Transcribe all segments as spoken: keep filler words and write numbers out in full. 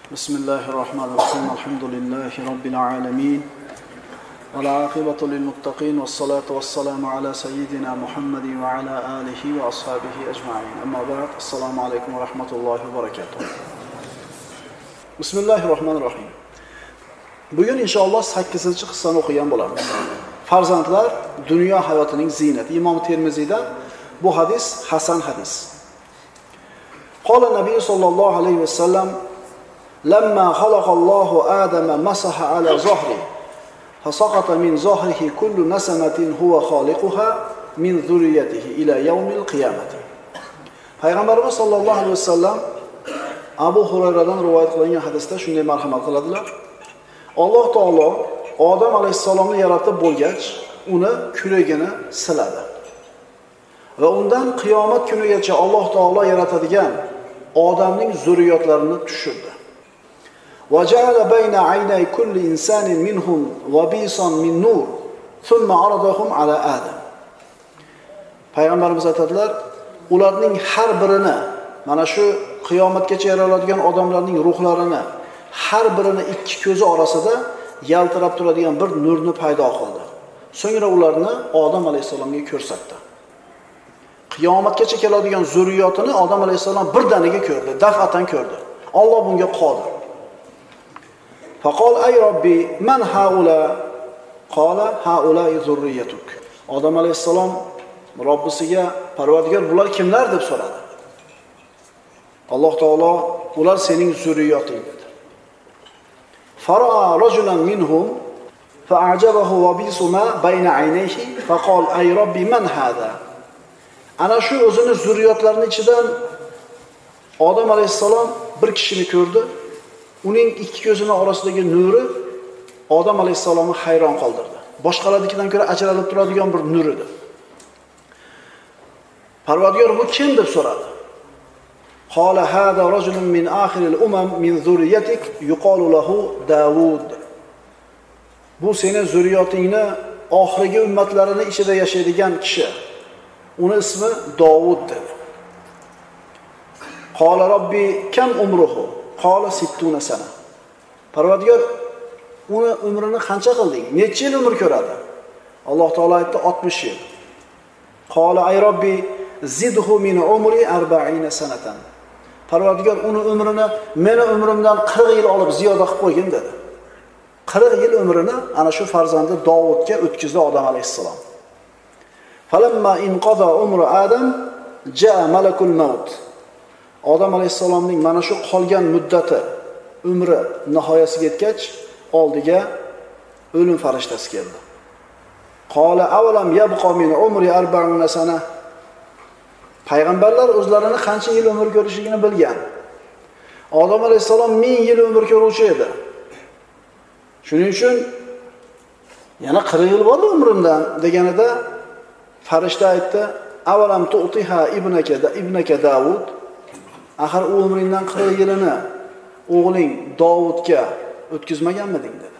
Bismillahirrahmanirrahim. Elhamdülillahi Rabbil alemin. Ve l'âkibatu lilmuttaqin. Vessalatu vesselamu ala seyyidina Muhammedin ve ala alihi ve ashabihi ecma'in. Amma ba'd. Esselamu aleyküm ve rahmetullahi ve berekatuhu. Bismillahirrahmanirrahim. Bugün inşallah sakkizinchi qissani o'qigan bo'lamiz. Farzandlar dunyo hayotining ziynati. İmam Termiziydan bu hadis hasan hadis. Qala Nabiy sallallohu alayhi ve sellem: "Lamma khalaqallohu Adama masaha ala zahri, fasaqata min zahrihi kullu nasamatin huwa khaliquha min zurriyatihi ila yawmil qiyamati." Payg'ambarimiz sallallohu alayhi ve sellem Abu Hurayradan rivoyat qilingan hadisda shunday marhamat qiladilar. Alloh taolo Odam alayhissalomni yaratib bo'lgach, uni kuragini siladi. Va undan qiyomat kunigacha Alloh taolo yaratadigan odamning zurriyotlarini tushirdi. Va ja'ala bayna aynay kulli insanin minhum wabisan min nur, thumma aradahum ala Adam. Payg'ambarimiz aytadilar, ularning har birini, mana shu qiyomatgacha yaraladigan odamlarning ruhlarini har birini ikki ko'zi orasida yaltirab turadigan bir nurni paydo qildi. So'ngra ularni Odam alayhisalomga ko'rsatdi. Qiyomatgacha keladigan zurriyotini Odam alayhisalom birdaniga ko'rdi, daf'atan ko'rdi. Alloh bunga qodir. Faqol ay robbi man haula? Qala haula zurriyatuk. Odam alayhisalom Robbisiga, Parvardigor, bular kimlar deb so'radi. Alloh taolo ular sening zurriyoting dedi. Fara'a rajulan minhum fa'ajabahu wabisu ma bayna aynayhi faqal ay robbi man hada? Ana shu o'zini zurriyotlarining ichidan Odam alayhisalom bir kishini ko'rdi. Uning ikki ko'zini orasidagi nuri Odam alayhisalomni hayron qoldirdi. Boshqalarnikidan ko'ra ajralib turadigan bir nur edi. Parvardigor bu kim deb so'radi. Qala hada rajulun min akhiril umam min zurriyatik yuqalu lahu Davud. Bu sening zurriyotingni oxirgi ummatlarini ichida yashaydigan kishi. Uni ismi Davud dedi. Qala robbi kam umruhu? Qala sittuna sana. Parvardigor, uni umrini qancha qilding? Necha yil umr ko'radi? Alloh taolo aytdi oltmish yil. Qala ay robbi zidhu min umri arba'ina sanatan. Parvardigor, uni umrini meni umrimdan qirq yil olib ziyoda qilib qo'ygin dedi. qirq yil umrini ana shu farzandi Davudga o'tkazdi Odam alayhissalom. Falamma inqaza umru Adam jaa malakul maut. Odam alayhissalomning mana shu qolgan muddati, umri nihoyasiga yetgach, oldiga o'lim farishtasi keldi. Qala avalam yabqa min umri arba'una sana. Payg'ambarlar o'zlarini qancha yil umr ko'rishligini bilgan. Odam alayhissalom ming yil umr ko'ruvchi edi. Shuning uchun yana qirq yil bor umrimdan deganida farishta aytdi: "Avalam tu'tiha ibnaka da ibnaka Davud?" Axir u umringdan qirq yilini o'g'ling Davudga o'tkazmaganmiding dedi.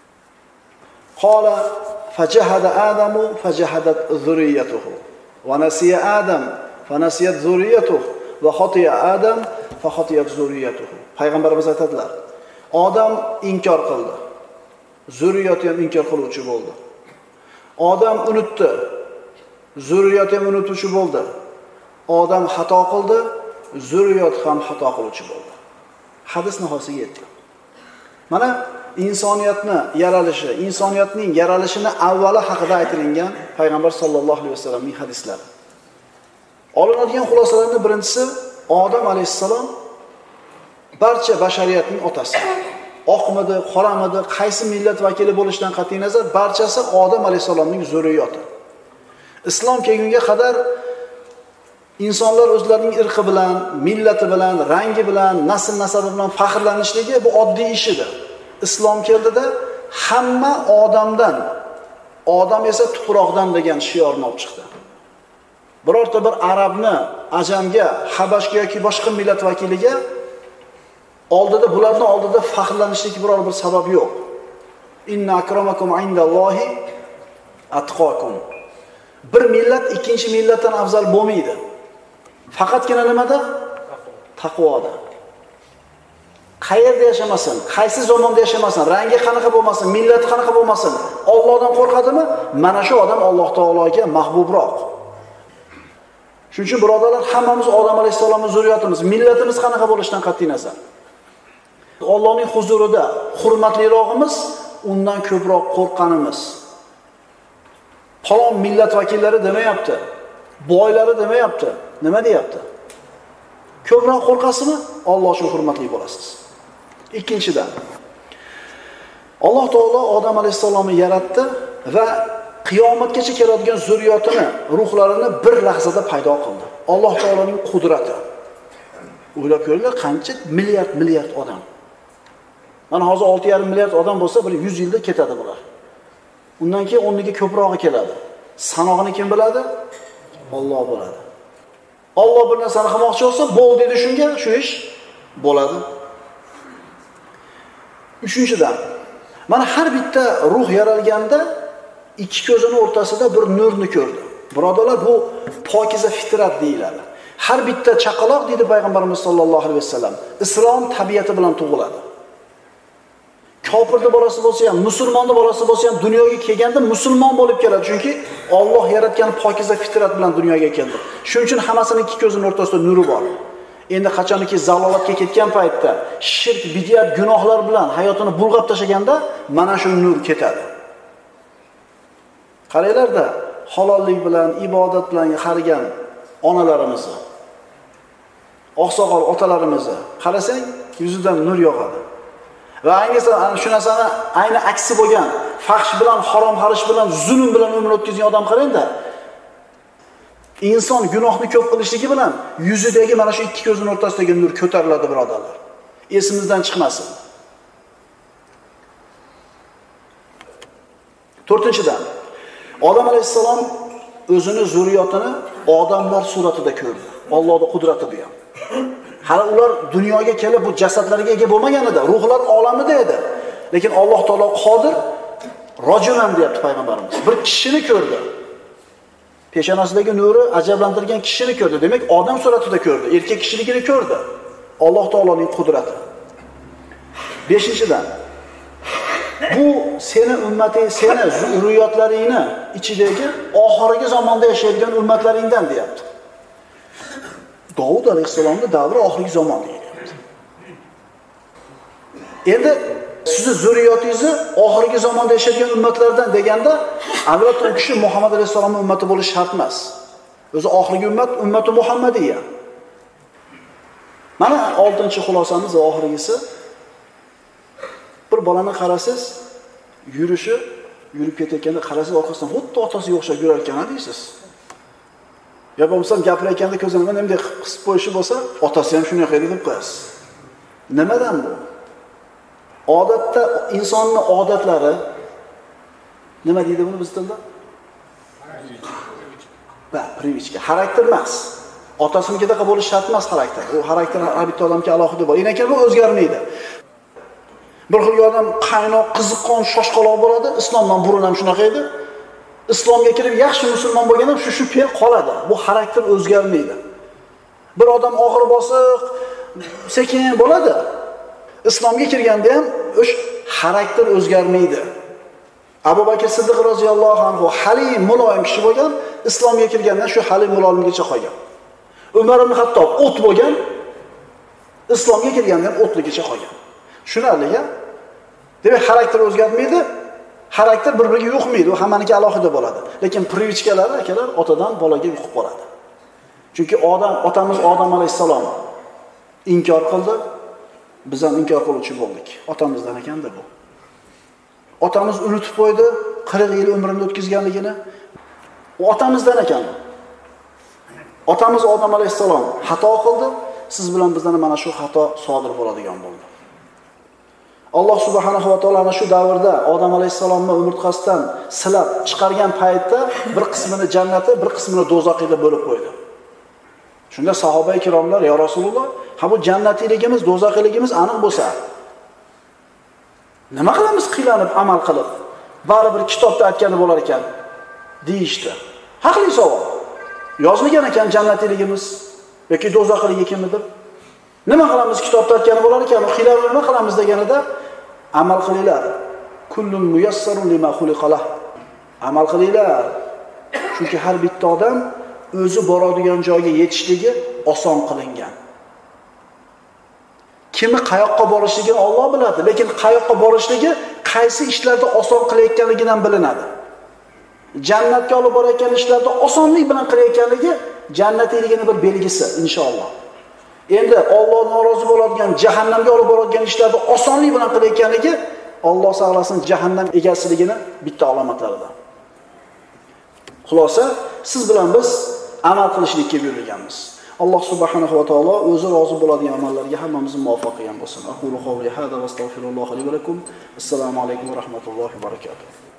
Qala fajahada Adamu fajahadat zurriyatuhu va nasiya Adam fanasiyat zurriyatuhu va khatiya Adam fa khatiyat zurriyatuhu. Payg'ambarimiz aytadilar, Odam inkor qildi, zurriyati ham inkor qiluvchi bo'ldi. Odam unutdi, zurriyati ham unutuvchi bo'ldi. Odam xato qildi, zurriyot ham xato qiluvchi bo'ldi. Hadis nihoyasiga yetdi. Mana insoniyatni yaralishi, insoniyatning yaralishini avvali haqida aytilgan payg'ambar sollallohu alayhi vasallamning hadislari. Olinadigan xulosalarning birinchisi, Odam alayhissalom barcha bashariyatning otasi. Oqmidi, qoramidi, qaysi millat vakili bo'lishidan qat'iy nazar barchasi Odam alayhissalomning zurriyoti. Islom kelgunga qadar insonlar o'zlarining irqi bilan, millati bilan, rangi bilan, nasl nasabi bilan faxrlanishligi bu oddiy ish edi. Islom keldida hamma odamdan, odam esa tuproqdan degan shiorni olib chiqdi. Birorta bir arabni ajamga, habashga yoki boshqa millat vakiliga oldida bularning oldida faxrlanishlik biror bir sabab yo'q. Inna akramakum indallohi atqakum. Bir millat ikkinchi millatdan afzal bo'lmaydi. Faqatgina nimada? Taqvoda. qayerda yashamasin, qaysi zamonda yashamasin, rangi qanaqa bo'lmasin, millati qanaqa bo'lmasin, Allohdan qo'rqadimi? Mana shu odam Alloh taologa mahbubroq. Shuning uchun birodarlar, hammamiz Odam alayhisolamning zurriyatimiz, millatimiz qanaqa bo'lishidan qat'iy nazar. Allohning huzurida hurmatlirog'imiz, undan ko'proq qo'rqqanimiz. Falon millat vakillari demayapti, boylari demayapti. Nima deyapti? Ko'proq qo'rqasizmi? Alloh uchun hurmatli bo'lasiz. Ikkinchidan, Alloh taolo Odam alayhisolamni yaratdi va qiyomatgacha keladigan zurriyotini, ruhlarini bir lahzada paydo qildi. Alloh taoloning qudrati. O'ylab ko'ringlar, qancha milliard milliard odam. Mana hozir olti yarim milliard odam bo'lsa, bir yuz yilda ketadi bular. Undan keyin o'rniga ko'prog'i keladi. Sanog'ini kim biladi? Alloh biladi. Alloh bir narsani qilmoqchi bo'lsa, bo'l dedi shunga, shu ish bo'ladi. Uchinchidan, mana har bitta ruh yaralganda ikki ko'zini o'rtasida bir nurni ko'rdi. Birodarlar, bu pokiza fitrat deyiladi. Har bitta chaqaloq dedi payg'ambarimiz sollallohu alayhi vasallam, islom tabiati bilan tug'iladi. Kofirning bolasi bo'lsa ham, musulmonning bolasi bo'lsa ham dunyoga kelganda musulmon bo'lib keladi, chunki Alloh yaratgan pokiza fitrat bilan dunyoga keldi. Shuning uchun hammasining ikki ko'zining o'rtasida nuri bor. Endi qachonki zalolatga ketgan paytda, shirk, bid'at, gunohlar bilan hayotini bulg'ab tashlaganda, mana shu nur ketadi. Qaranglarda, halollik bilan, ibodat bilan qarigan onalarimizni, oqsoqol otalarimizni qarasang, yuzidan nur yog'adi. Va ayniqsa shu narsani ayni aksi bo'lgan, fahsh bilan, harom harish bilan, zulm bilan umr o'tkazgan odam qarangda. Inson gunohni ko'p qilishligi bilan yuzidagi mana shu ikki ko'zning o'rtasidagi nur ko'tariladi, birodarlar. Esimizdan chiqmasin. to'rtinchidan, Odam alayhissalom o'zini zurriyotini odamlar suratida ko'rdi. Allohning qudrati bu ham. Hali ular dunyoga kelib bu jasadlarga ega bo'lmaganida, ruhlar olamida edi. Lekin Alloh taolo qodir, rojulan deyapti payg'ambarimiz. Bir kishini ko'rdi. Peshonasidagi nuri ajablantirgan kishini ko'rdi. Demak, odam suratida ko'rdi, erkak kishiligini ko'rdi. Alloh taoloning qudrati. beshinchidan, bu seni ummating, seni zurriyotlaringni ichidagi oxirgi zamonda yashaydigan ummatlaringdan deyapti. Davud alayhisolamning davri oxirgi zamon deyapti. Endi sizni zurriyotingizni oxirgi zamonda yashaydigan ummatlardan deganda, albatta u kishi Muhammad alayhisolamning ummati bo'lishi shart emas. O'zi oxirgi ummat ummati Muhammadiyya. Mana oltinchi xulosamiz va oxirgisi. Bir bolani qarasiz, yurishi, yurib ketayotganda qarasiz, orqasidan xuddi otasiga o'xshab yurar ekan, deysiz. Ya bo'lmasa gapirayotganda ko'zini bunday qisib qo'yishi bo'lsa, otasi ham shunday qiladi deb qo'yasiz. Nimadan bu? Odatda insonning odatlari nima deydi buni biz tilda? Va privichka, xarakter emas. Otasinikida bo'lish shart emas xarakter. U xarakter har bitta odamga alohida bor. Lekin bu o'zgarmaydi. Bir xil odam qaynoq, qiziqqon, shoshqaloq bo'ladi, islomdan burun ham shunaqa edi. Islomga kirib yaxshi musulmon bo'lgan ham shu shu fe'l qoladi. Bu xarakter o'zgarmaydi. Bir odam og'ir bosiq, sekin bo'ladi. Islomga kirganda ham o'sha xarakter o'zgarmaydi. Abu Bakr Siddiq roziyallohu anhu halim, muloyim kishi bo'lgan, islomga kirgandan shu halim muloyimligicha qolgan. Umar ibn Hattob o't bo'lgan, islomga kirganda ham o'tligicha qolgan. Tushunarli-a? Demak, xarakter o'zgarmaydi. Xarakter bir-biriga yuqmaydi, u hammaniki alohida bo'ladi. Lekin privichkalar, akalar, otadan bolaga yuqib qoladi. Chunki odam, otamiz Odam alayhisalom inkor qildi, biz ham inkor qiluvchi bo'ldik. Otamizdan ekanda bu. Otamiz unutib qo'ydi qirq yil umrini o'tkazganligini. U otamizdan ekan. Otamiz Odam alayhisalom xato qildi, siz bilan bizdan mana shu xato sodir bo'ladigan bo'ldi. Alloh subhanahu va taolo ana shu davrda Odam alayhisalomni umurtqasidan silab chiqargan paytda bir qismini jannati, bir qismini do'zaxida bo'lib qo'ydi. Shunda sahoba ikromlar, "Ya Rasululloh, ha bu jannatiyligimiz, do'zaxiyligimiz aniq bo'lsa, nima qilamiz qiylanib amal qilib? Baribir kitobda aytgani bo'lar ekan" deyishdi. Haqli savol. Yozilgan ekan jannatiyligimiz yoki do'zaxiligi kimdir? Nima qilamiz kitobda aytgani bo'lar ekan, xiyla nima qilamiz deganida amal qilinglar. Kullun muyassarun lima xuliqalah. Amal qilinglar. Chunki har bitta odam o'zi boradigan joyga yetishligi oson qilingan. Kimi qayoqqa borishligini Alloh biladi, lekin qayoqqa borishligi qaysi ishlarda oson qilayotganligidan bilinadi. Jannatga olib borayotgan ishlarda osonlik bilan qilayotganligi jannatiyligining bir belgisi inshaalloh. Endi Alloh norozi bo'ladigan, jahannamga olib boradigan ishlarda osonlik bilan qilayotganligi Alloh saqlasin jahannam egasiligini bitta alomatlaridan. Xulosa, siz bilan biz amal qilishlikka buyurilganmiz. Alloh subhanahu va taolo o'zi rozi bo'ladigan amallarga hammamizni muvaffaq qilgan bo'lsin. Aqulu qawli hada va astagfirulloh li va lakum. Assalomu alaykum va rahmatullohi va barakatuh.